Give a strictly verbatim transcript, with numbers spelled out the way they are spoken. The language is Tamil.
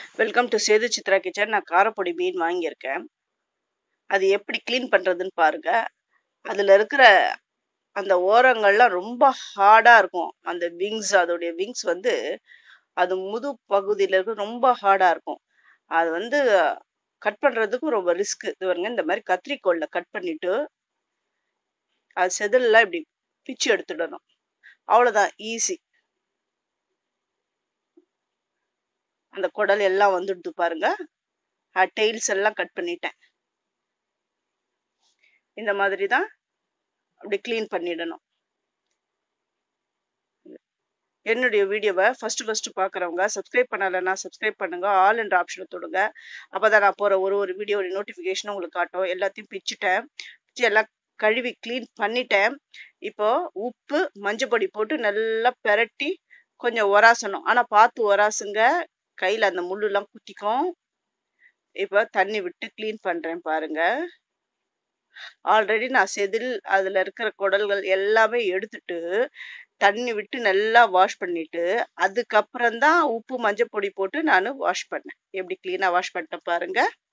Welcome to Sethu Chitra kitchen. நான் காரப்பொடி மீன் வாங்கியிருக்கேன். அது எப்படி க்ளீன் பண்ணுறதுன்னு பாருங்க. அதில் இருக்கிற அந்த ஓரங்கள்லாம் ரொம்ப ஹார்டாக இருக்கும். அந்த விங்ஸ் அதோடைய விங்ஸ் வந்து அது முது பகுதியில் இருக்க ரொம்ப ஹார்டாக இருக்கும். அது வந்து கட் பண்ணுறதுக்கும் ரொம்ப ரிஸ்க். இது பாருங்க, இந்த மாதிரி கத்திரிக்கோலில் கட் பண்ணிட்டு அது செதில்லாம் இப்படி பிச்சு எடுத்துடணும். அவ்வளோதான், ஈஸி. அந்த குடல் எல்லாம் வந்துடுது பாருங்க. டெய்ல்ஸ் எல்லாம் கட் பண்ணிட்டேன். இந்த மாதிரி தான் அப்படி க்ளீன் பண்ணிடணும். என்னுடைய வீடியோவை ஃபர்ஸ்ட் ஃபர்ஸ்ட் பார்க்குறவங்க சப்ஸ்கிரைப் பண்ணலைன்னா சப்ஸ்கிரைப் பண்ணுங்க. ஆல் என்ற ஆப்ஷனை தொடுங்க. அப்போதான் நான் போகிற ஒரு ஒரு வீடியோட நோட்டிஃபிகேஷனும் உங்களுக்கு காட்டும். எல்லாத்தையும் பிச்சுட்டேன். பிச்சு எல்லாம் கழுவி க்ளீன் பண்ணிட்டேன். இப்போ உப்பு மஞ்சப்பொடி போட்டு நல்லா பெரட்டி கொஞ்சம் உராசணும். ஆனால் பார்த்து உராசுங்க, கையில் அந்த முள்ளுலாம் குத்திக்கும். இப்போ தண்ணி விட்டு க்ளீன் பண்ணுறேன் பாருங்க. ஆல்ரெடி நான் செதில் அதில் இருக்கிற குடல்கள் எல்லாமே எடுத்துட்டு தண்ணி விட்டு நல்லா வாஷ் பண்ணிட்டு அதுக்கப்புறம் தான் உப்பு மஞ்சள் பொடி போட்டு நான் வாஷ் பண்ணேன். எப்படி க்ளீனாக வாஷ் பண்ணிட்டேன் பாருங்க.